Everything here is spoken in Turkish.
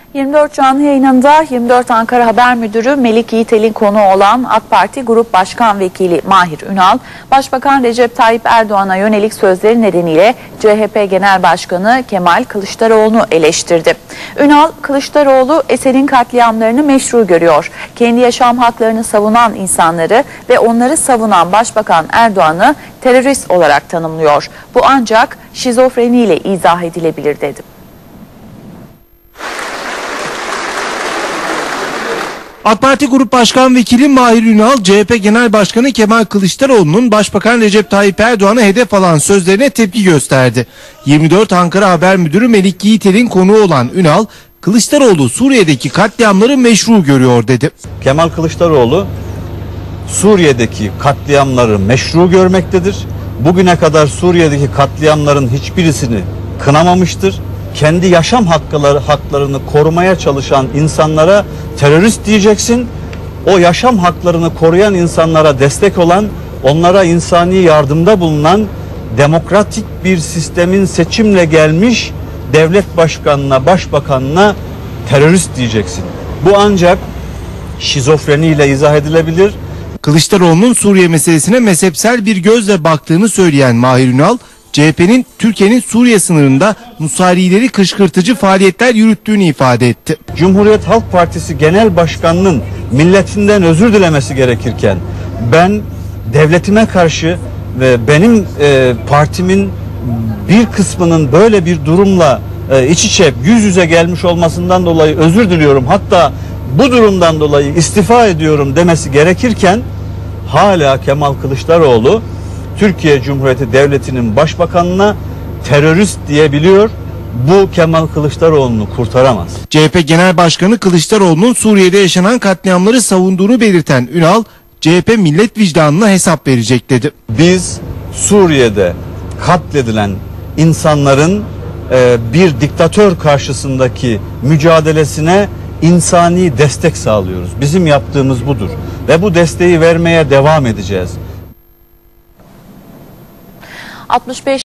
24 canlı yayınında 24 Ankara Haber Müdürü Melik Yiğitel'in konuğu olan AK Parti Grup Başkan Vekili Mahir Ünal, Başbakan Recep Tayyip Erdoğan'a yönelik sözleri nedeniyle CHP Genel Başkanı Kemal Kılıçdaroğlu'nu eleştirdi. Ünal, Kılıçdaroğlu Esen'in katliamlarını meşru görüyor. Kendi yaşam haklarını savunan insanları ve onları savunan Başbakan Erdoğan'ı terörist olarak tanımlıyor. Bu ancak şizofreniyle izah edilebilir dedi. AK Parti Grup Başkan Vekili Mahir Ünal, CHP Genel Başkanı Kemal Kılıçdaroğlu'nun Başbakan Recep Tayyip Erdoğan'a hedef alan sözlerine tepki gösterdi. 24 Ankara Haber Müdürü Melik Yiğitel'in konuğu olan Ünal, Kılıçdaroğlu Suriye'deki katliamları meşru görüyor dedi. Kemal Kılıçdaroğlu Suriye'deki katliamları meşru görmektedir. Bugüne kadar Suriye'deki katliamların hiçbirisini kınamamıştır. Kendi yaşam haklarını korumaya çalışan insanlara terörist diyeceksin. O yaşam haklarını koruyan insanlara destek olan, onlara insani yardımda bulunan demokratik bir sistemin seçimle gelmiş devlet başkanına, başbakanına terörist diyeceksin. Bu ancak şizofreniyle izah edilebilir. Kılıçdaroğlu'nun Suriye meselesine mezhepsel bir gözle baktığını söyleyen Mahir Ünal, CHP'nin Türkiye'nin Suriye sınırında Nusayrileri kışkırtıcı faaliyetler yürüttüğünü ifade etti. Cumhuriyet Halk Partisi Genel Başkanı'nın milletinden özür dilemesi gerekirken ben devletime karşı ve benim partimin bir kısmının böyle bir durumla iç içe yüz yüze gelmiş olmasından dolayı özür diliyorum, hatta bu durumdan dolayı istifa ediyorum demesi gerekirken hala Kemal Kılıçdaroğlu Türkiye Cumhuriyeti Devleti'nin başbakanına terörist diyebiliyor. Bu Kemal Kılıçdaroğlu'nu kurtaramaz. CHP Genel Başkanı Kılıçdaroğlu'nun Suriye'de yaşanan katliamları savunduğunu belirten Ünal, CHP millet vicdanına hesap verecek dedi. Biz Suriye'de katledilen insanların bir diktatör karşısındaki mücadelesine insani destek sağlıyoruz. Bizim yaptığımız budur ve bu desteği vermeye devam edeceğiz. 65